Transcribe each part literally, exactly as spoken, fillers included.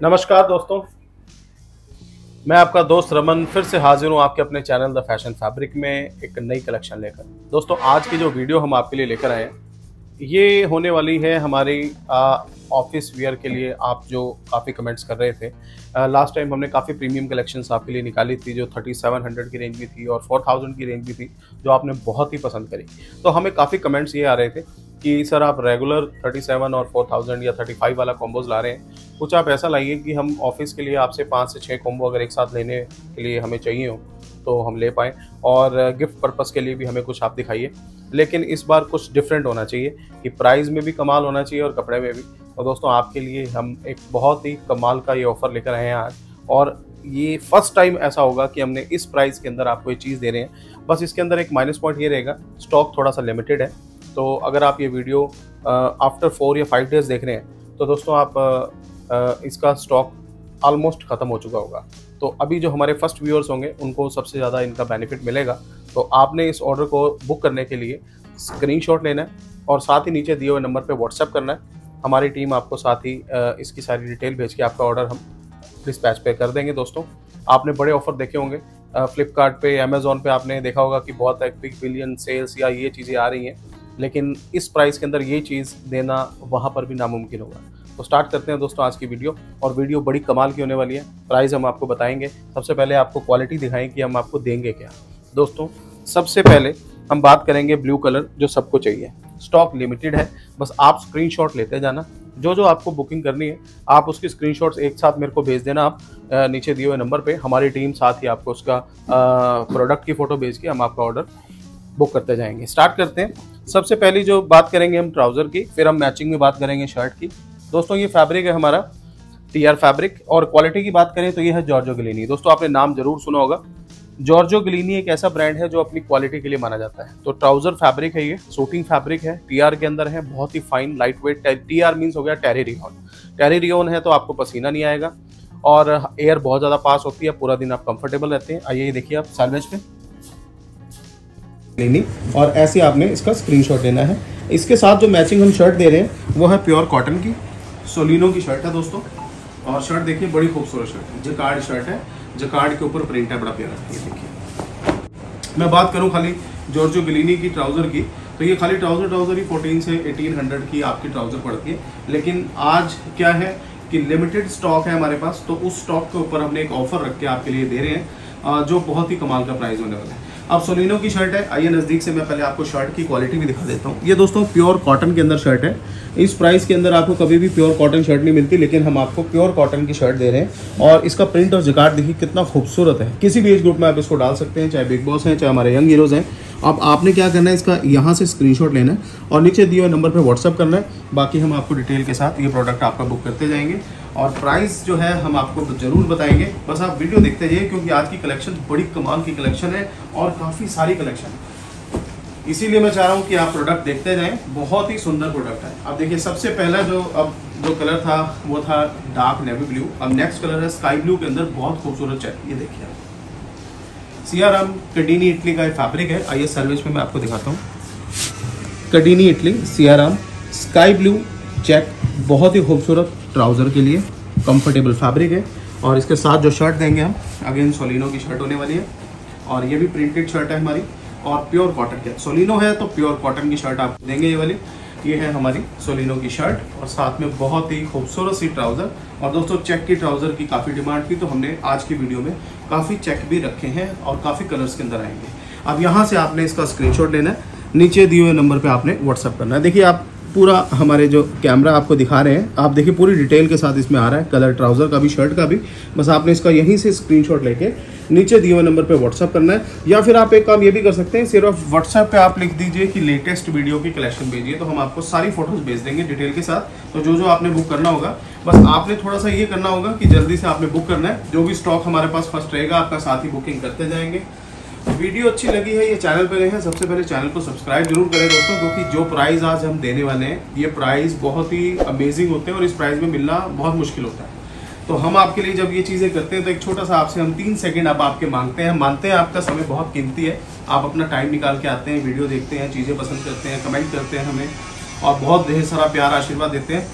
नमस्कार दोस्तों, मैं आपका दोस्त रमन फिर से हाजिर हूँ आपके अपने चैनल द फैशन फैब्रिक में एक नई कलेक्शन लेकर। दोस्तों, आज की जो वीडियो हम आपके लिए लेकर आए हैं ये होने वाली है हमारी ऑफिस वियर के लिए। आप जो काफ़ी कमेंट्स कर रहे थे, लास्ट टाइम हमने काफ़ी प्रीमियम कलेक्शंस आपके लिए निकाली थी जो थर्टी सेवन हंड्रेड की रेंज भी थी और फोर थाउजेंड की रेंज भी थी, जो आपने बहुत ही पसंद करी। तो हमें काफ़ी कमेंट्स ये आ रहे थे कि सर आप रेगुलर थर्टी सेवन और फोर थाउजेंड या थर्टी फाइव वाला कॉम्बोज ला रहे हैं, कुछ आप ऐसा लाइए कि हम ऑफिस के लिए आपसे पाँच से छः कॉम्बो अगर एक साथ लेने के लिए हमें चाहिए हो तो हम ले पाएँ, और गिफ्ट पर्पज़ के लिए भी हमें कुछ आप दिखाइए। लेकिन इस बार कुछ डिफरेंट होना चाहिए कि प्राइस में भी कमाल होना चाहिए और कपड़े में भी। तो दोस्तों, आपके लिए हम एक बहुत ही कमाल का ये ऑफ़र लेकर आए हैं आज, और ये फर्स्ट टाइम ऐसा होगा कि हमने इस प्राइस के अंदर आपको ये चीज़ दे रहे हैं। बस इसके अंदर एक माइनस पॉइंट ये रहेगा, स्टॉक थोड़ा सा लिमिटेड है। तो अगर आप ये वीडियो आफ्टर फोर या फाइव डेज़ देख रहे हैं तो दोस्तों आप आ, आ, इसका स्टॉक ऑलमोस्ट ख़त्म हो चुका होगा। तो अभी जो हमारे फर्स्ट व्यूअर्स होंगे उनको सबसे ज़्यादा इनका बेनिफिट मिलेगा। तो आपने इस ऑर्डर को बुक करने के लिए स्क्रीनशॉट लेना है और साथ ही नीचे दिए हुए नंबर पे व्हाट्सएप करना है। हमारी टीम आपको साथ ही इसकी सारी डिटेल भेज के आपका ऑर्डर हम डिस्पैच पे कर देंगे। दोस्तों, आपने बड़े ऑफर देखे होंगे फ्लिपकार्ट पे, अमेज़ॉन पे, आपने देखा होगा कि बहुत बिग बिलियन सेल्स या ये चीज़ें आ रही हैं, लेकिन इस प्राइस के अंदर ये चीज़ देना वहाँ पर भी नामुमकिन होगा। तो स्टार्ट करते हैं दोस्तों आज की वीडियो, और वीडियो बड़ी कमाल की होने वाली है। प्राइस हम आपको बताएंगे, सबसे पहले आपको क्वालिटी दिखाएं कि हम आपको देंगे क्या। दोस्तों, सबसे पहले हम बात करेंगे ब्लू कलर, जो सबको चाहिए। स्टॉक लिमिटेड है, बस आप स्क्रीनशॉट लेते जाना। जो जो आपको बुकिंग करनी है आप उसकी स्क्रीनशॉट्स एक साथ मेरे को भेज देना। आप नीचे दिए हुए नंबर पे, हमारी टीम साथ ही आपको उसका प्रोडक्ट की फ़ोटो भेज के हम आपका ऑर्डर बुक करते जाएंगे। स्टार्ट करते हैं। सबसे पहली जो बात करेंगे हम ट्राउज़र की, फिर हम मैचिंग में बात करेंगे शर्ट की। दोस्तों, ये फैब्रिक है हमारा टी आर फैब्रिक, और क्वालिटी की बात करें तो ये है जॉर्जो गिलीनी। दोस्तों, आपने नाम जरूर सुना होगा। जॉर्जो गिलीनी एक ऐसा ब्रांड है जो अपनी क्वालिटी के लिए माना जाता है। तो ट्राउज़र फैब्रिक है, ये सूटिंग फैब्रिक है, टी आर के अंदर है, बहुत ही fine light weight. T R means हो गया टेरी रियोन। टेरी रियोन है तो आपको पसीना नहीं आएगा और एयर बहुत ज़्यादा पास होती है, पूरा दिन आप कंफर्टेबल रहते हैं। आइए देखिए आप सैलवेज पे लेनी, और ऐसे आपने इसका स्क्रीनशॉट लेना है। इसके साथ जो मैचिंग हम शर्ट दे रहे हैं वो है प्योर कॉटन की सोलिनो की शर्ट है दोस्तों। और शर्ट देखिए, बड़ी खूबसूरत शर्ट है, जकार्ड शर्ट है, जकार्ड के ऊपर प्रिंट है, बड़ा प्यारा है। ये देखिए, मैं बात करूं खाली जॉर्जो गिलीनी की ट्राउज़र की, तो ये खाली ट्राउज़र ट्राउज़र ही फोर्टीन से एटीन हंड्रेड की आपकी ट्राउज़र पड़ती है। लेकिन आज क्या है कि लिमिटेड स्टॉक है हमारे पास, तो उस स्टॉक के ऊपर हमने एक ऑफर रख के आपके लिए दे रहे हैं जो बहुत ही कमाल का प्राइस होने वाला है। अब सोलिनो की शर्ट है, आइए नज़दीक से मैं पहले आपको शर्ट की क्वालिटी भी दिखा देता हूँ। ये दोस्तों प्योर कॉटन के अंदर शर्ट है। इस प्राइस के अंदर आपको कभी भी प्योर कॉटन शर्ट नहीं मिलती, लेकिन हम आपको प्योर कॉटन की शर्ट दे रहे हैं। और इसका प्रिंट और जकार्ड देखिए कितना खूबसूरत है। किसी भी एज ग्रुप में आप इसको डाल सकते हैं, चाहे बिग बॉस हैं, चाहे हमारे यंग हीरोज़ हैं। अब आपने क्या करना है, इसका यहाँ से स्क्रीनशॉट लेना है और नीचे दिए हुए नंबर पर व्हाट्सअप करना है। बाकी हम आपको डिटेल के साथ ये प्रोडक्ट आपका बुक करते जाएंगे, और प्राइस जो है हम आपको ज़रूर बताएंगे। बस आप वीडियो देखते जाइए, क्योंकि आज की कलेक्शन बड़ी कमाल की कलेक्शन है और काफ़ी सारी कलेक्शन है, इसीलिए मैं चाह रहा हूँ कि आप प्रोडक्ट देखते जाएं। बहुत ही सुंदर प्रोडक्ट है। अब देखिए, सबसे पहला जो अब जो कलर था वो था डार्क नेवी ब्लू। अब नेक्स्ट कलर है स्काई ब्लू के अंदर बहुत खूबसूरत चेक। ये देखिए, सियाराम कडिनी इटली का फैब्रिक है। आइए सर्विस में मैं आपको दिखाता हूँ। Cadini Italy Siyaram sky blue check, बहुत ही खूबसूरत ट्राउज़र के लिए कंफर्टेबल फैब्रिक है। और इसके साथ जो शर्ट देंगे हम, अगेन सोलिनो की शर्ट होने वाली है, और ये भी प्रिंटेड शर्ट है हमारी, और प्योर कॉटन की। सोलिनो है तो प्योर कॉटन की शर्ट आप देंगे ये वाली। ये है हमारी सोलिनो की शर्ट, और साथ में बहुत ही खूबसूरत सी ट्राउज़र। और दोस्तों, चेक की ट्राउज़र की काफ़ी डिमांड थी, तो हमने आज की वीडियो में काफ़ी चेक भी रखे हैं और काफ़ी कलर्स के अंदर आएंगे। अब यहाँ से आपने इसका स्क्रीनशॉट लेना है, नीचे दिए हुए नंबर पे आपने व्हाट्सअप करना है। देखिए, आप पूरा हमारे जो कैमरा आपको दिखा रहे हैं, आप देखिए पूरी डिटेल के साथ इसमें आ रहा है, कलर ट्राउज़र का भी, शर्ट का भी। बस आपने इसका यहीं से स्क्रीनशॉट लेके नीचे दिए हुए नंबर पे व्हाट्सअप करना है, या फिर आप एक काम ये भी कर सकते हैं, सिर्फ व्हाट्सएप पे आप लिख दीजिए कि लेटेस्ट वीडियो की कलेक्शन भेजिए, तो हम आपको सारी फोटोज़ भेज देंगे डिटेल के साथ। तो जो जो आपने बुक करना होगा, बस आपने थोड़ा सा ये करना होगा कि जल्दी से आपने बुक करना है। जो भी स्टॉक हमारे पास फर्स्ट रहेगा, आपका साथ ही बुकिंग करते जाएंगे। वीडियो अच्छी लगी है, ये चैनल पे रहे हैं, सबसे पहले चैनल को सब्सक्राइब जरूर करें दोस्तों, क्योंकि जो प्राइस आज हम देने वाले हैं, ये प्राइस बहुत ही अमेजिंग होते हैं और इस प्राइस में मिलना बहुत मुश्किल होता है। तो हम आपके लिए जब ये चीज़ें करते हैं तो एक छोटा सा आपसे हम तीन सेकंड आप आपके मांगते हैं। मानते हैं आपका समय बहुत कीमती है, आप अपना टाइम निकाल के आते हैं, वीडियो देखते हैं, चीज़ें पसंद करते हैं, कमेंट करते हैं हमें, और बहुत ढेर सारा प्यार आशीर्वाद देते हैं।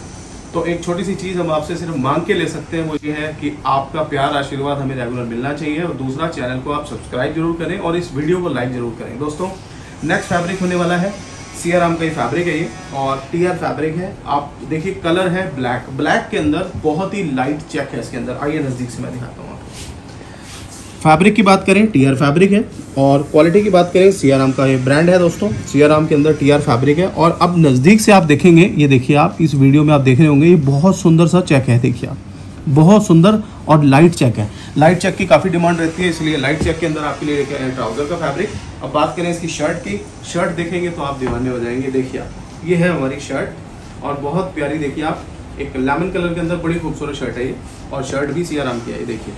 तो एक छोटी सी चीज़ हम आपसे सिर्फ मांग के ले सकते हैं, वो ये है कि आपका प्यार आशीर्वाद हमें रेगुलर मिलना चाहिए। और दूसरा, चैनल को आप सब्सक्राइब जरूर करें और इस वीडियो को लाइक जरूर करें। दोस्तों नेक्स्ट फैब्रिक होने वाला है सियाराम का ही फैब्रिक है ये, और टीआर फैब्रिक है। आप देखिए कलर है ब्लैक, ब्लैक के अंदर बहुत ही लाइट चेक है इसके अंदर। आइए नज़दीक से मैं दिखाता हूँ। फैब्रिक की बात करें टीआर फैब्रिक है, और क्वालिटी की बात करें सियाराम का ये ब्रांड है दोस्तों। सियाराम के अंदर टीआर फैब्रिक है। और अब नज़दीक से आप देखेंगे, ये देखिए आप इस वीडियो में आप देख रहे होंगे, ये बहुत सुंदर सा चेक है। देखिए आप, बहुत सुंदर और लाइट चेक है। लाइट चेक की काफ़ी डिमांड रहती है, इसलिए लाइट चेक के अंदर आपके लिए लेके आए ट्राउज़र का फैब्रिक। अब बात करें इसकी शर्ट की, शर्ट देखेंगे तो आप दीवाने हो जाएंगे। देखिए आप, ये है हमारी शर्ट और बहुत प्यारी। देखिए आप, एक लेमन कलर के अंदर बड़ी खूबसूरत शर्ट है ये, और शर्ट भी सियाराम की है। देखिए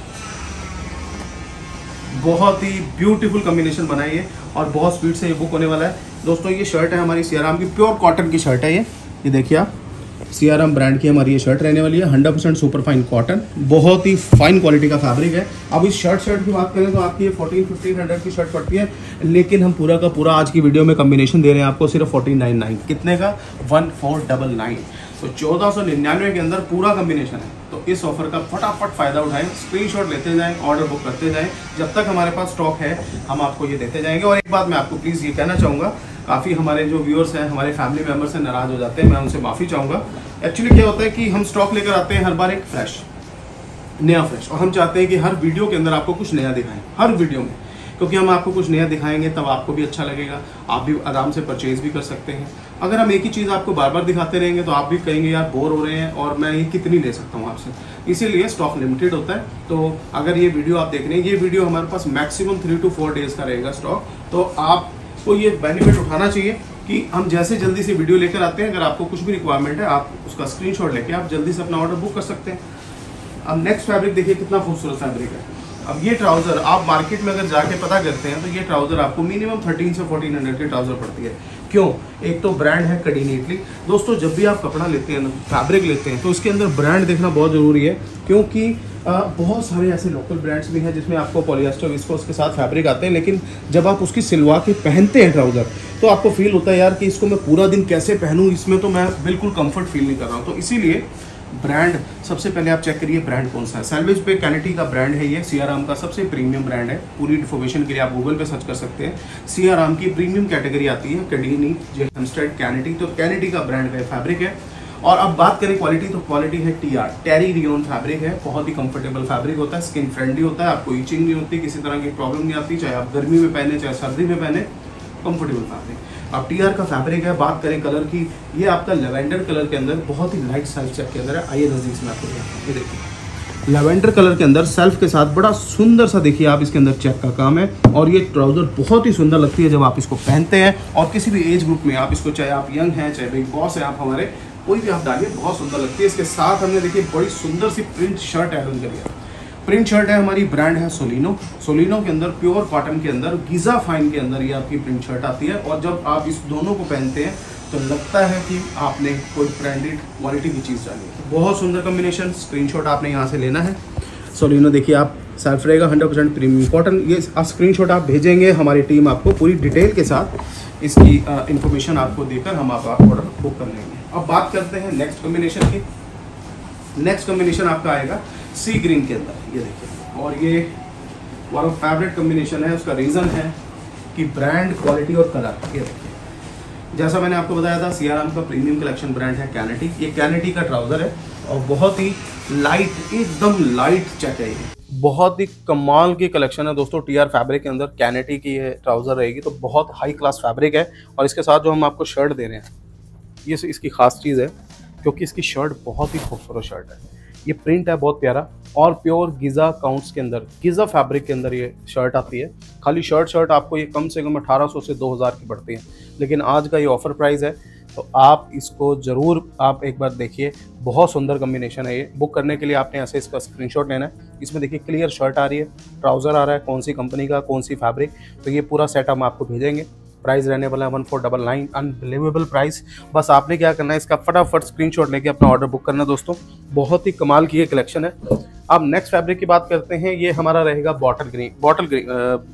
बहुत ही ब्यूटीफुल कॉम्बिनेशन बनाई है और बहुत स्पीड से ये बुक होने वाला है दोस्तों। ये शर्ट है हमारी सियाराम की, प्योर कॉटन की शर्ट है ये। ये देखिए आप, सियाराम ब्रांड की हमारी ये शर्ट रहने वाली है, hundred percent super fine cotton, बहुत ही फाइन क्वालिटी का फैब्रिक है। अब इस शर्ट शर्ट की बात करें तो आपकी ये फोर्टीन फिफ्टीन हंड्रेड की शर्ट पड़ती है, लेकिन हम पूरा का पूरा आज की वीडियो में कॉम्बिनेशन दे रहे हैं आपको सिर्फ फोर्टीन नाइन नाइन। कितने का? One four double nine. तो चौदह सौ निन्यानवे के अंदर पूरा कॉम्बिनेशन है। तो इस ऑफर का फटाफट फ़ायदा उठाएं, स्क्रीनशॉट लेते जाएं, ऑर्डर बुक करते जाएं। जब तक हमारे पास स्टॉक है हम आपको ये देते जाएंगे। और एक बात मैं आपको प्लीज़ ये कहना चाहूँगा, काफ़ी हमारे जो व्यूअर्स हैं, हमारे फैमिली मेम्बर्स हैं, नाराज़ हो जाते हैं, मैं उनसे माफ़ी चाहूँगा। एक्चुअली क्या होता है कि हम स्टॉक लेकर आते हैं हर बार एक फ्रेश, नया फ्रेश, और हम चाहते हैं कि हर वीडियो के अंदर आपको कुछ नया दिखाएं, हर वीडियो में, क्योंकि हम आपको कुछ नया दिखाएंगे तब आपको भी अच्छा लगेगा, आप भी आराम से परचेज भी कर सकते हैं। अगर हम एक ही चीज़ आपको बार बार दिखाते रहेंगे तो आप भी कहेंगे यार बोर हो रहे हैं और मैं ये कितनी ले सकता हूँ आपसे। इसीलिए स्टॉक लिमिटेड होता है। तो अगर ये वीडियो आप देख रहे हैं, ये वीडियो हमारे पास maximum three two four days का रहेगा स्टॉक। तो आपको ये बेनिफिट उठाना चाहिए कि हम जैसे जल्दी से वीडियो लेकर आते हैं, अगर आपको कुछ भी रिक्वायरमेंट है आप उसका स्क्रीनशॉट लेके आप जल्दी से अपना ऑर्डर बुक कर सकते हैं। अब नेक्स्ट फैब्रिक देखिए कितना खूबसूरत फैब्रिक है। अब ये ट्राउज़र आप मार्केट में अगर जाके पता करते हैं तो ये ट्राउज़र आपको मिनिमम थर्टीन से फोर्टीन हंड्रेड की ट्राउज़र पड़ती है। क्यों? एक तो ब्रांड है कड़ीनी इटली। दोस्तों जब भी आप कपड़ा लेते हैं ना, फैब्रिक लेते हैं, तो इसके अंदर ब्रांड देखना बहुत ज़रूरी है, क्योंकि आ, बहुत सारे ऐसे लोकल ब्रांड्स भी हैं जिसमें आपको पॉलिएस्टर विस्कोस के साथ फैब्रिक आते हैं, लेकिन जब आप उसकी सिलवा के पहनते हैं ट्राउज़र तो आपको फील होता है यार कि इसको मैं पूरा दिन कैसे पहनूँ, इसमें तो मैं बिल्कुल कंफर्ट फील नहीं कर रहा हूँ। तो इसीलिए ब्रांड सबसे पहले आप चेक करिए ब्रांड कौन सा है। सैलवेज पे कैनेटी का ब्रांड है ये, सियाराम का सबसे प्रीमियम ब्रांड है। पूरी इन्फॉर्मेशन के लिए आप गूगल पे सर्च कर सकते हैं। सियाराम की प्रीमियम कैटेगरी आती है कड़ीनी, जे हेमस्टेड, कैनेटी। तो कैनेटी का ब्रांड का फैब्रिक है। और अब बात करें क्वालिटी, तो क्वालिटी है T R, terry rayon fabric है। बहुत ही कंफर्टेबल फैब्रिक होता है, स्किन फ्रेंडली होता है, आपको ईचिंग नहीं होती, किसी तरह की प्रॉब्लम नहीं आती, चाहे आप गर्मी में पहने चाहे सर्दी में पहने, कंफर्टेबल फैब्रिक। अब टीआर का फैब्रिक है। बात करें कलर की, ये आपका लेवेंडर कलर के अंदर बहुत ही लाइट साइज चेक के अंदर है। आइए नजदीक से मैं आपको दिखाता हूं। ये देखिए लेवेंडर कलर के अंदर सेल्फ के साथ बड़ा सुंदर सा, देखिए आप, इसके अंदर चेक का काम है। और ये ट्राउजर बहुत ही सुंदर लगती है जब आप इसको पहनते हैं। और किसी भी एज ग्रुप में आप इसको, चाहे आप यंग हैं चाहे बिग बॉस है, आप हमारे कोई भी आप डालिए, बहुत सुंदर लगती है। इसके साथ हमने देखिए बड़ी सुंदर सी प्रिंट शर्ट ऐड करी है। प्रिंट शर्ट है हमारी, ब्रांड है सोलिनो। सोलिनो के अंदर प्योर कॉटन के अंदर गीजा फाइन के अंदर ये आपकी प्रिंट शर्ट आती है। और जब आप इस दोनों को पहनते हैं तो लगता है कि आपने कोई ब्रांडेड क्वालिटी की चीज़ डाली है। बहुत सुंदर कॉम्बिनेशन। स्क्रीनशॉट आपने यहाँ से लेना है। सोलिनो देखिए आप, सेल्फ रहेगा, हंड्रेड परसेंट प्रीमियम कॉटन। ये स्क्रीनशॉट आप भेजेंगे, हमारी टीम आपको पूरी डिटेल के साथ इसकी इंफॉर्मेशन आपको देकर हम आप ऑर्डर बुक कर लेंगे। अब बात करते हैं नेक्स्ट कॉम्बिनेशन की। नेक्स्ट कॉम्बिनेशन आपका आएगा सी ग्रीन के अंदर। ये देखिए, और ये वाला फैब्रिक कॉम्बिनेशन है। उसका रीज़न है कि ब्रांड, क्वालिटी और कलर। ये देखिए, जैसा मैंने आपको बताया था, सियाराम का प्रीमियम कलेक्शन ब्रांड है कैनेटी। ये कैनेटी का ट्राउज़र है और बहुत ही लाइट, एकदम लाइट चेक है। ये बहुत ही कमाल की कलेक्शन है दोस्तों। टी आर फैब्रिक के अंदर कैनेटी की ये ट्राउज़र रहेगी, तो बहुत हाई क्लास फैब्रिक है। और इसके साथ जो हम आपको शर्ट दे रहे हैं, ये इसकी खास चीज़ है क्योंकि इसकी शर्ट बहुत ही खूबसूरत शर्ट है। ये प्रिंट है बहुत प्यारा, और प्योर गीज़ा काउंट्स के अंदर, गीज़ा फैब्रिक के अंदर ये शर्ट आती है। खाली शर्ट शर्ट आपको ये कम से कम अठारह सौ से दो हज़ार की पड़ती है, लेकिन आज का ये ऑफ़र प्राइस है, तो आप इसको ज़रूर आप एक बार देखिए। बहुत सुंदर कॉम्बिनेशन है ये। बुक करने के लिए आपने ऐसे इसका स्क्रीनशॉट लेना है। इसमें देखिए क्लियर शर्ट आ रही है, ट्राउज़र आ रहा है, कौन सी कंपनी का, कौन सी फैब्रिक, तो ये पूरा सेट हम आपको भेजेंगे। प्राइस रहने वाला है one four double nine, unbelievable price. बस आपने क्या करना है, इसका फटाफट स्क्रीनशॉट लेके अपना ऑर्डर बुक करना दोस्तों। बहुत ही कमाल की ये कलेक्शन है। अब नेक्स्ट फैब्रिक की बात करते हैं। ये हमारा रहेगा bottle green, bottle green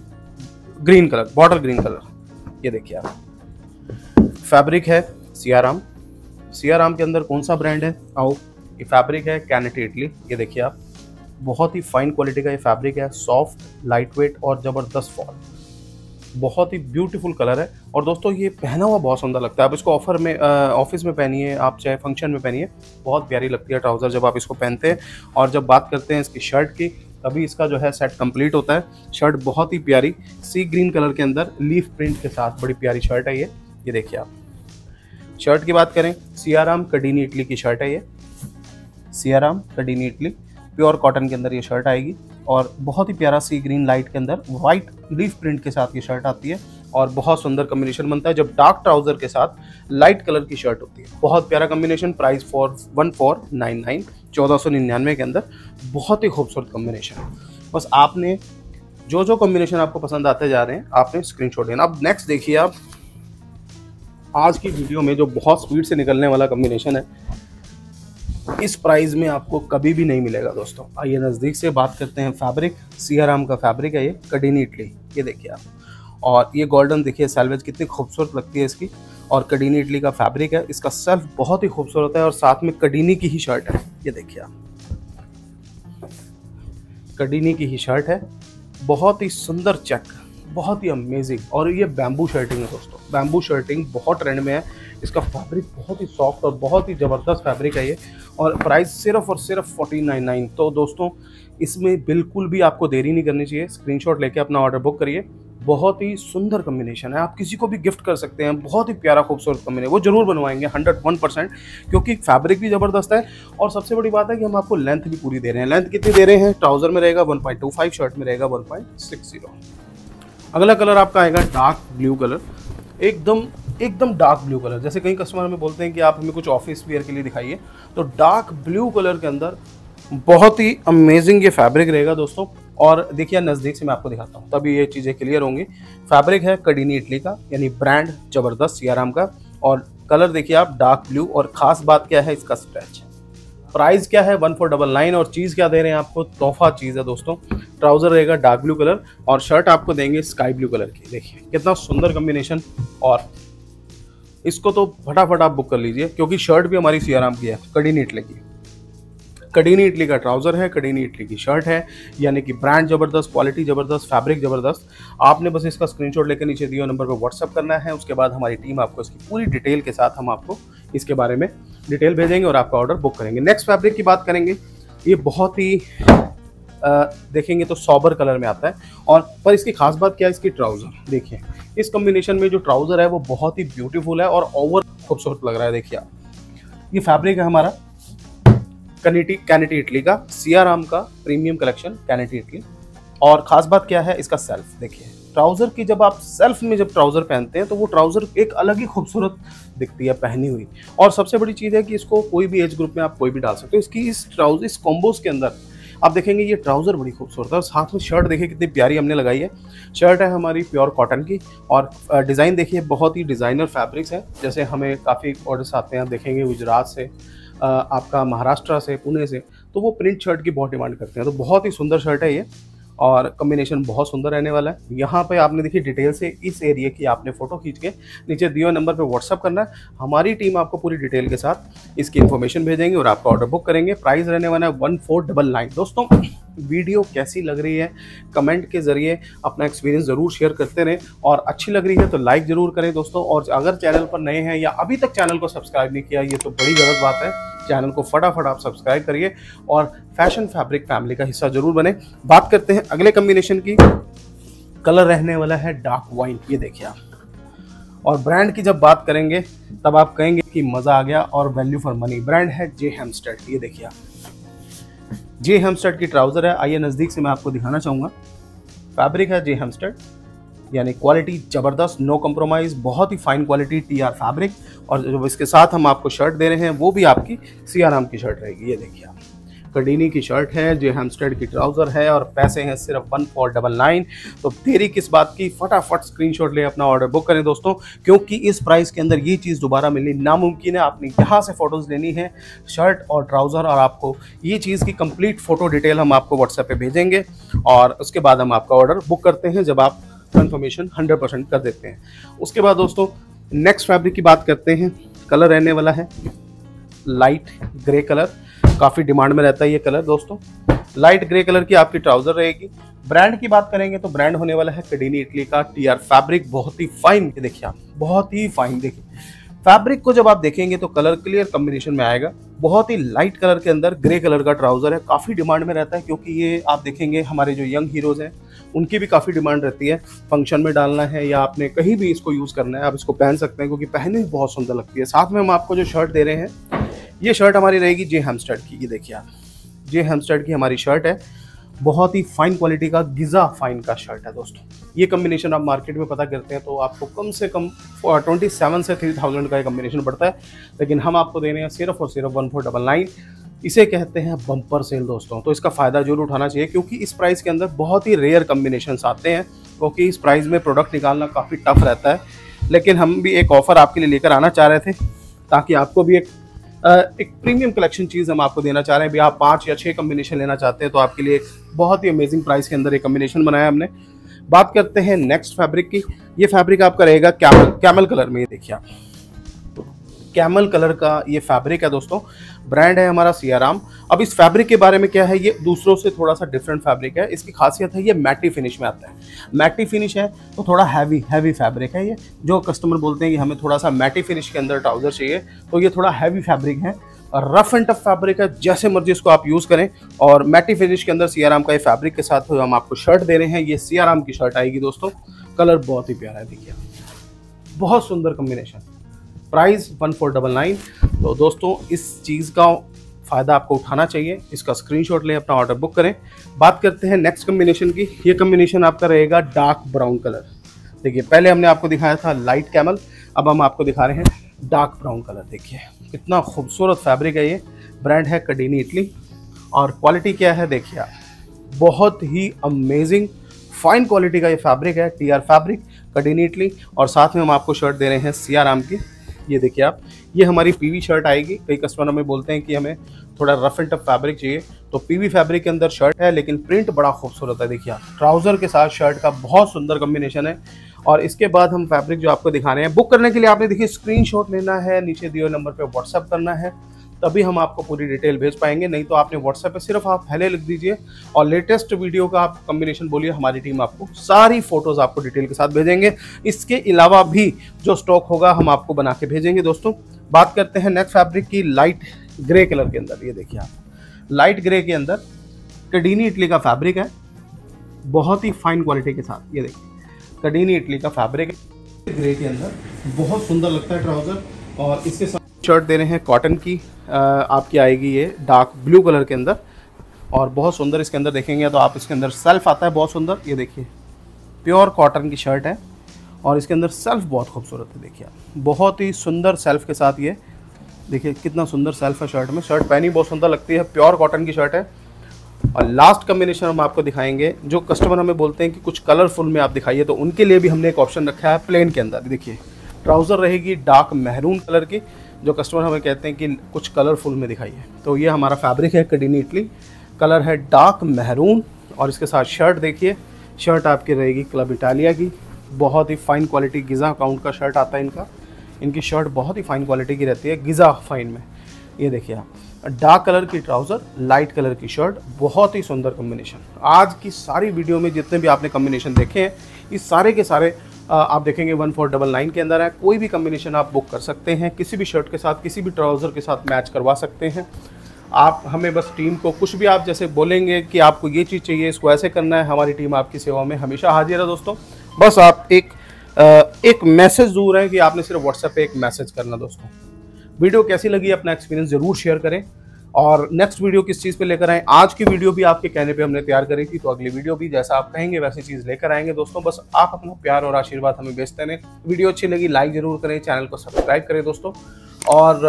green colour, bottle green colour. ये देखिए आप, फैब्रिक है सियाराम, सियाराम के अंदर कौन सा ब्रांड है, आओ, ये फैब्रिक है कैनेटी इटली। ये देखिए आप, बहुत ही फाइन क्वालिटी का ये फैब्रिक है, सॉफ्ट, लाइट वेट और ज़बरदस्त फॉल, बहुत ही ब्यूटीफुल कलर है। और दोस्तों ये पहना हुआ बहुत सुंदर लगता है। आप इसको ऑफर में, ऑफिस में पहनिए, आप चाहे फंक्शन में पहनिए, बहुत प्यारी लगती है ट्राउज़र जब आप इसको पहनते हैं। और जब बात करते हैं इसकी शर्ट की, तभी इसका जो है सेट कंप्लीट होता है। शर्ट बहुत ही प्यारी सी ग्रीन कलर के अंदर लीफ प्रिंट के साथ बड़ी प्यारी शर्ट है ये। ये देखिए आप, शर्ट की बात करें, सियाराम कडीनी इटली की शर्ट है ये, Siyaram Cadini Italy pure cotton के अंदर ये शर्ट आएगी। और बहुत ही प्यारा सी ग्रीन लाइट के अंदर वाइट लीफ प्रिंट के साथ ये शर्ट आती है और बहुत सुंदर कॉम्बिनेशन बनता है जब डार्क ट्राउजर के साथ लाइट कलर की शर्ट होती है। बहुत प्यारा combination, price for one four nine nine, चौदह सौ निन्यानवे के अंदर, बहुत ही खूबसूरत कॉम्बिनेशन। बस आपने जो जो कॉम्बिनेशन आपको पसंद आते जा रहे हैं आपने स्क्रीनशॉट लेना। अब नेक्स्ट देखिए आप, आज की वीडियो में जो बहुत स्पीड से निकलने वाला कॉम्बिनेशन है, इस प्राइस में आपको कभी भी नहीं मिलेगा दोस्तों। आइए नज़दीक से बात करते हैं। फैब्रिक सियाराम का फैब्रिक है ये, कडीनी इटली। ये देखिए आप, और ये गोल्डन देखिए सैल्वेज कितनी खूबसूरत लगती है इसकी। और कडीनी इटली का फैब्रिक है, इसका सेल्फ बहुत ही खूबसूरत है और साथ में कडीनी की ही शर्ट है। ये देखिए आप, कडीनी की ही शर्ट है, बहुत ही सुंदर चेक, बहुत ही अमेजिंग। और ये बैम्बू शर्टिंग है दोस्तों, बैम्बू शर्टिंग बहुत ट्रेंड में है। इसका फैब्रिक बहुत ही सॉफ्ट और बहुत ही ज़बरदस्त फैब्रिक है ये। और प्राइस सिर्फ और सिर्फ फोर्टीन नाइन नाइन। तो दोस्तों इसमें बिल्कुल भी आपको देरी नहीं करनी चाहिए, स्क्रीनशॉट लेके अपना ऑर्डर बुक करिए। बहुत ही सुंदर कॉम्बिनेशन है, आप किसी को भी गिफ्ट कर सकते हैं। बहुत ही प्यारा खूबसूरत कॉम्बिनेशन, वो जरूर बनवाएंगे हंड्रेड वन परसेंट, क्योंकि फैब्रिक भी ज़बरदस्त है। और सबसे बड़ी बात है कि हम आपको लेंथ भी पूरी दे रहे हैं। लेंथ कितनी दे रहे हैं, ट्राउजर में रहेगा one point two five, shirt में रहेगा वन पॉइंट सिक्स जीरो। अगला कलर आपका आएगा डार्क ब्लू कलर, एकदम एकदम डार्क ब्लू कलर। जैसे कई कस्टमर हमें बोलते हैं कि आप हमें कुछ ऑफिस वेयर के लिए दिखाइए, तो डार्क ब्लू कलर के अंदर बहुत ही अमेजिंग ये फैब्रिक रहेगा दोस्तों। और देखिए नज़दीक से मैं आपको दिखाता हूँ तभी ये चीज़ें क्लियर होंगी। फैब्रिक है कडीनी इटली का, यानी ब्रांड ज़बरदस्त सियाराम का। और कलर देखिए आप डार्क ब्लू, और ख़ास बात क्या है इसका स्ट्रेच। प्राइस क्या है वन फोर डबल नाइन, और चीज़ क्या दे रहे हैं आपको, तोहफा चीज़ है दोस्तों। ट्राउज़र रहेगा डार्क ब्लू कलर और शर्ट आपको देंगे स्काई ब्लू कलर की। देखिए कितना सुंदर कॉम्बिनेशन। और इसको तो फटाफट आप बुक कर लीजिए, क्योंकि शर्ट भी हमारी सियाराम की है, कडीनी इटली की। कडीनी इटली का ट्राउज़र है, कडीनी इटली की शर्ट है, यानी कि ब्रांड ज़बरदस्त, क्वालिटी ज़बरदस्त, फैब्रिक ज़बरदस्त। आपने बस इसका स्क्रीनशॉट लेकर नीचे दिए नंबर पर व्हाट्सअप करना है। उसके बाद हमारी टीम आपको इसकी पूरी डिटेल के साथ हम आपको इसके बारे में डिटेल भेजेंगे और आपका ऑर्डर बुक करेंगे। नेक्स्ट फैब्रिक की बात करेंगे, ये बहुत ही आ, देखेंगे तो सॉबर कलर में आता है। और पर इसकी खास बात क्या है, इसकी ट्राउज़र देखिए, इस कॉम्बिनेशन में जो ट्राउज़र है वो बहुत ही ब्यूटीफुल है और ओवर खूबसूरत लग रहा है। देखिए आप, ये फैब्रिक है हमारा कैनेटी कैनेटी इटली का, सियाराम का प्रीमियम कलेक्शन कैनेटी इटली। और ख़ास बात क्या है, इसका सेल्फ देखिए। ट्राउज़र की जब आप सेल्फ में जब ट्राउज़र पहनते हैं तो वो ट्राउज़र एक अलग ही खूबसूरत दिखती है पहनी हुई। और सबसे बड़ी चीज़ है कि इसको कोई भी एज ग्रुप में आप कोई भी डाल सकते हो। इसकी इस ट्राउज़र इस कॉम्बोज के अंदर आप देखेंगे ये ट्राउज़र बड़ी खूबसूरत है। और साथ में शर्ट देखिए कितनी प्यारी हमने लगाई है। शर्ट है हमारी प्योर कॉटन की, और डिज़ाइन देखिए बहुत ही डिज़ाइनर फैब्रिक्स हैं। जैसे हमें काफ़ी ऑर्डर्स आते हैं, आप देखेंगे गुजरात से, आपका महाराष्ट्र से, पुणे से, तो वो प्रिंट शर्ट की बहुत डिमांड करते हैं। तो बहुत ही सुंदर शर्ट है ये और कॉम्बिनेशन बहुत सुंदर रहने वाला है। यहाँ पे आपने देखिए डिटेल से इस एरिया की आपने फ़ोटो खींच के नीचे दिए नंबर पे व्हाट्सअप करना है। हमारी टीम आपको पूरी डिटेल के साथ इसकी इन्फॉर्मेशन भेजेंगे और आपका ऑर्डर बुक करेंगे। प्राइस रहने वाला है वन फोर डबल नाइन। दोस्तों वीडियो कैसी लग रही है कमेंट के ज़रिए अपना एक्सपीरियंस ज़रूर शेयर करते रहें, और अच्छी लग रही है तो लाइक ज़रूर करें दोस्तों। और अगर चैनल पर नए हैं या अभी तक चैनल को सब्सक्राइब नहीं किया, ये तो बड़ी गलत बात है। चैनल को फटाफट आप सब्सक्राइब करिए और फैशन फैब्रिक फैमिली का हिस्सा जरूर बने। बात करते हैं अगले कॉम्बिनेशन की। कलर रहने वाला है डार्क वाइन, ये देखिए आप। और ब्रांड की जब बात करेंगे तब आप कहेंगे कि मज़ा आ गया और वैल्यू फॉर मनी। ब्रांड है जे हेमस्टेड, ये देखिए आप, जे हेमस्टेड की ट्राउज़र है। आइए नज़दीक से मैं आपको दिखाना चाहूँगा। फैब्रिक है जे हेमस्टेड, यानी क्वालिटी ज़बरदस्त, नो कम्प्रोमाइज़, बहुत ही fine quality T R fabric. और जो इसके साथ हम आपको शर्ट दे रहे हैं वो भी आपकी सियाराम की शर्ट रहेगी। ये देखिए आप, कडीनी की शर्ट है, जे हेमस्टेड की ट्राउज़र है और पैसे हैं सिर्फ वन फोर डबल नाइन। तो देरी किस बात की, फटाफट स्क्रीनशॉट ले अपना ऑर्डर बुक करें दोस्तों, क्योंकि इस प्राइस के अंदर ये चीज़ दोबारा मिलनी नामुमकिन है। आपने यहाँ से फ़ोटोज़ लेनी है, शर्ट और ट्राउज़र, और आपको ये चीज़ की कंप्लीट फ़ोटो डिटेल हम आपको व्हाट्सएप पे भेजेंगे और उसके बाद हम आपका ऑर्डर बुक करते हैं जब आप कंफर्मेशन हंड्रेड परसेंट कर देते हैं। उसके बाद दोस्तों नेक्स्ट फैब्रिक की बात करते हैं। कलर रहने वाला है लाइट ग्रे कलर, काफ़ी डिमांड में रहता है ये कलर दोस्तों। लाइट ग्रे कलर की आपकी ट्राउजर रहेगी। ब्रांड की बात करेंगे तो ब्रांड होने वाला है कडिनी इटली का टीआर फैब्रिक। बहुत ही फाइन, देखिए आप, बहुत ही फाइन। देखिए फैब्रिक को जब आप देखेंगे तो कलर क्लियर कॉम्बिनेशन में आएगा। बहुत ही लाइट कलर के अंदर ग्रे कलर का ट्राउजर है, काफ़ी डिमांड में रहता है क्योंकि ये आप देखेंगे हमारे जो यंग हीरोज़ हैं उनकी भी काफ़ी डिमांड रहती है। फंक्शन में डालना है या आपने कहीं भी इसको यूज़ करना है, आप इसको पहन सकते हैं क्योंकि पहनने में बहुत सुंदर लगती है। साथ में हम आपको जो शर्ट दे रहे हैं, ये शर्ट हमारी रहेगी जे हेमस्टर्ड की। ये देखिए आप, जे हेमस्टर्ड की हमारी शर्ट है। बहुत ही फाइन क्वालिटी का गिजा फाइन का शर्ट है दोस्तों। ये कम्बिनेशन आप मार्केट में पता करते हैं तो आपको कम से कम ट्वेंटी सेवन से थ्री थाउजेंड का कम्बिनेशन पड़ता है, लेकिन हम आपको दे रहे हैं सिर्फ और सिर्फ वन फोर डबल नाइन। इसे कहते हैं बम्पर सेल दोस्तों। तो इसका फ़ायदा जरूर उठाना चाहिए क्योंकि इस प्राइस के अंदर बहुत ही रेयर कम्बिनेशंस आते हैं, क्योंकि इस प्राइस में प्रोडक्ट निकालना काफ़ी टफ रहता है। लेकिन हम भी एक ऑफ़र आपके लिए लेकर आना चाह रहे थे ताकि आपको भी एक एक प्रीमियम कलेक्शन चीज़ हम आपको देना चाह रहे हैं। भी आप पाँच या छः कम्बिनेशन लेना चाहते हैं तो आपके लिए एक बहुत ही अमेजिंग प्राइस के अंदर एक कम्बिनेशन बनाया हमने। बात करते हैं नेक्स्ट फैब्रिक की। ये फैब्रिक आपका रहेगा कैमल कैमल कलर में। ये देखिए आप, कैमल कलर का ये फैब्रिक है दोस्तों। ब्रांड है हमारा सियाराम। अब इस फैब्रिक के बारे में क्या है, ये दूसरों से थोड़ा सा डिफरेंट फैब्रिक है। इसकी खासियत है ये मैटी फिनिश में आता है। मैटी फिनिश है तो थोड़ा हैवी हैवी फैब्रिक है ये। जो कस्टमर बोलते हैं कि हमें थोड़ा सा मैटी फिनिश के अंदर ट्राउजर चाहिए, तो ये थोड़ा हैवी फैब्रिक है, रफ एंड टफ फैब्रिक है। जैसे मर्जी इसको आप यूज़ करें। और मैटी फिनिश के अंदर सियाराम का ये फैब्रिक के साथ हम आपको शर्ट दे रहे हैं। ये सियाराम की शर्ट आएगी दोस्तों। कलर बहुत ही प्यारा है, देखिए बहुत सुंदर combination. Price one four double nine. तो दोस्तों इस चीज़ का फ़ायदा आपको उठाना चाहिए। इसका स्क्रीनशॉट लें, अपना ऑर्डर बुक करें। बात करते हैं नेक्स्ट कम्बिनेशन की। ये कम्बिनेशन आपका रहेगा डार्क ब्राउन कलर। देखिए पहले हमने आपको दिखाया था लाइट कैमल, अब हम आपको दिखा रहे हैं डार्क ब्राउन कलर। देखिए कितना खूबसूरत फैब्रिक है ये। ब्रांड है कडिनी इटली और क्वालिटी क्या है देखिए आप, बहुत ही अमेजिंग फाइन क्वालिटी का ये फैब्रिक है। TR fabric Cadini Italy. और साथ में हम आपको शर्ट दे रहे हैं सियाराम की। ये देखिए आप, ये हमारी पीवी शर्ट आएगी। कई कस्टमर हमें बोलते हैं कि हमें थोड़ा रफ एंड टफ फैब्रिक चाहिए, तो पीवी फैब्रिक के अंदर शर्ट है, लेकिन प्रिंट बड़ा खूबसूरत है। देखिए आप, ट्राउजर के साथ शर्ट का बहुत सुंदर कॉम्बिनेशन है। और इसके बाद हम फैब्रिक जो आपको दिखा रहे हैं, बुक करने के लिए आपने देखिए स्क्रीनशॉट लेना है, नीचे दिए नंबर पे व्हाट्सएप करना है, तभी हम आपको पूरी डिटेल भेज पाएंगे। नहीं तो आपने व्हाट्सएप पे सिर्फ आप हेलो लिख दीजिए और लेटेस्ट वीडियो का आप कॉम्बिनेशन बोलिए, हमारी टीम आपको सारी फोटोज आपको डिटेल के साथ भेजेंगे। इसके अलावा भी जो स्टॉक होगा हम आपको बना के भेजेंगे दोस्तों। बात करते हैं नेक्स्ट फैब्रिक की, लाइट ग्रे कलर के अंदर। ये देखिए आप, लाइट ग्रे के अंदर कडिनी इटली का फैब्रिक है, बहुत ही फाइन क्वालिटी के साथ। ये देखिए कडिनी इटली का फैब्रिक है ग्रे के अंदर, बहुत सुंदर लगता है ट्राउजर। और इसके साथ शर्ट दे रहे हैं कॉटन की, आ, आपकी आएगी ये डार्क ब्लू कलर के अंदर और बहुत सुंदर। इसके अंदर देखेंगे तो आप, इसके अंदर सेल्फ आता है बहुत सुंदर। ये देखिए प्योर कॉटन की शर्ट है और इसके अंदर सेल्फ बहुत खूबसूरत है। देखिए आप, बहुत ही सुंदर सेल्फ के साथ ये देखिए कितना सुंदर सेल्फ है शर्ट में। शर्ट पहनी बहुत सुंदर लगती है, प्योर कॉटन की शर्ट है। और लास्ट कम्बिनेशन हम आपको दिखाएंगे, जो कस्टमर हमें बोलते हैं कि कुछ कलरफुल में आप दिखाइए, तो उनके लिए भी हमने एक ऑप्शन रखा है प्लेन के अंदर। देखिए ट्राउज़र रहेगी डार्क मैरून कलर की, जो कस्टमर हमें कहते हैं कि कुछ कलरफुल में दिखाइए, तो ये हमारा फैब्रिक है कडिनी इटली। कलर है डार्क मैरून और इसके साथ शर्ट देखिए, शर्ट आपकी रहेगी क्लब इटालिया की। बहुत ही फाइन क्वालिटी गिज़ा काउंट का शर्ट आता है इनका। इनकी शर्ट बहुत ही फाइन क्वालिटी की रहती है गिज़ा फाइन में। ये देखिए आप, डार्क कलर की ट्राउज़र, लाइट कलर की शर्ट, बहुत ही सुंदर कॉम्बिनेशन। आज की सारी वीडियो में जितने भी आपने कॉम्बिनेशन देखे हैं, इस सारे के सारे आप देखेंगे वन फोर डबल नाइन के अंदर है। कोई भी कॉम्बिनेशन आप बुक कर सकते हैं, किसी भी शर्ट के साथ, किसी भी ट्राउज़र के साथ मैच करवा सकते हैं। आप हमें बस टीम को कुछ भी आप जैसे बोलेंगे कि आपको ये चीज़ चाहिए, इसको ऐसे करना है, हमारी टीम आपकी सेवा में हमेशा हाजिर है दोस्तों। बस आप एक एक मैसेज ज़रूर है कि आपने सिर्फ व्हाट्सएप पे एक मैसेज करना दोस्तों। वीडियो कैसी लगी अपना एक्सपीरियंस ज़रूर शेयर करें। और नेक्स्ट वीडियो किस चीज़ पे लेकर आएँ, आज की वीडियो भी आपके कहने पे हमने तैयार करी थी, तो अगली वीडियो भी जैसा आप कहेंगे वैसी चीज़ लेकर आएंगे दोस्तों। बस आप अपना प्यार और आशीर्वाद हमें भेजते रहें। वीडियो अच्छी लगी लाइक ज़रूर करें, चैनल को सब्सक्राइब करें दोस्तों। और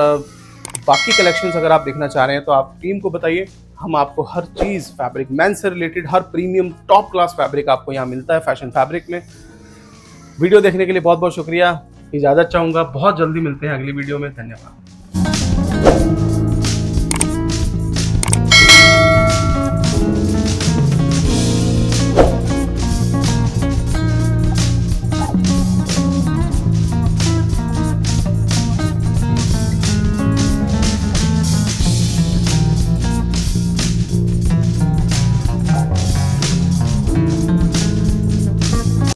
बाकी कलेक्शंस अगर आप देखना चाह रहे हैं तो आप टीम को बताइए, हम आपको हर चीज़ फैब्रिक मेंस से रिलेटेड हर प्रीमियम टॉप क्लास फैब्रिक आपको यहाँ मिलता है फैशन फैब्रिक में। वीडियो देखने के लिए बहुत बहुत शुक्रिया, इजाज़त चाहूँगा। बहुत जल्दी मिलते हैं अगली वीडियो में। धन्यवाद।